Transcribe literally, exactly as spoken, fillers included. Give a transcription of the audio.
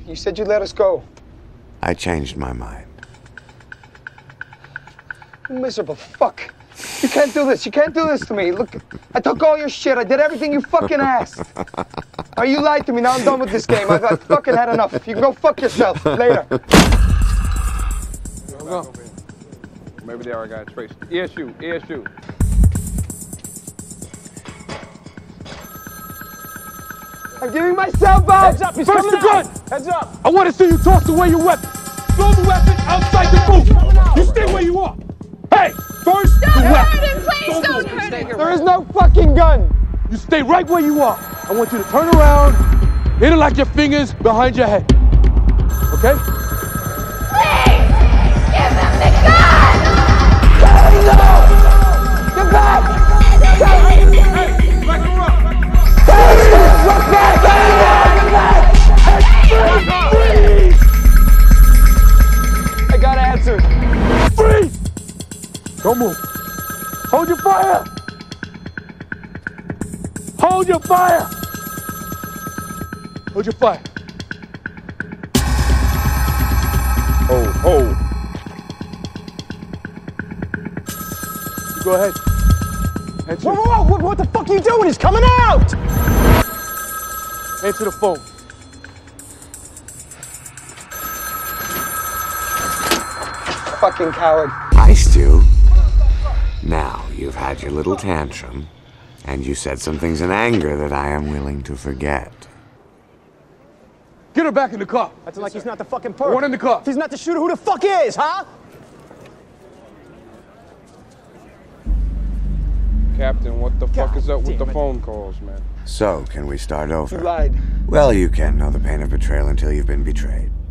You said you'd let us go. I changed my mind. You miserable fuck. You can't do this. You can't do this to me. Look, I took all your shit. I did everything you fucking asked. Oh, you lied to me. Now I'm done with this game. I've, I've fucking had enough. You can go fuck yourself. Later. Go. Maybe they already got traced. Ear shoot. Ear shoot. I'm giving myself up. Heads up. He's First coming the gun. out. Heads up. I want to see you toss away your weapon. Throw the weapon outside the booth. You stay where you are. Hey, first Don't the hurt weapon. him, please don't hurt him. There is no fucking gun. You stay right where you are. I want you to turn around, hit it like your fingers behind your head. Okay? Please, give him the gun! Get back! Hey, back her up. Look back! Get back! Freeze! I got answers. Freeze! Don't move. Hold your fire! Hold your fire! Hold your fire. Oh, oh. You go ahead. Answer, Whoa, whoa, whoa, what, what the fuck are you doing? He's coming out! answer the phone. Fucking coward. Hi, Stu. Now, you've had your little tantrum, and you said some things in anger that I am willing to forget. Get her back in the car. Acting like he's not the fucking perp. One in the car. If he's not the shooter, who the fuck is, huh? Captain, what the fuck God is up with damn the it. phone calls, man? So, can we start over? You lied. Well, you can't know the pain of betrayal until you've been betrayed.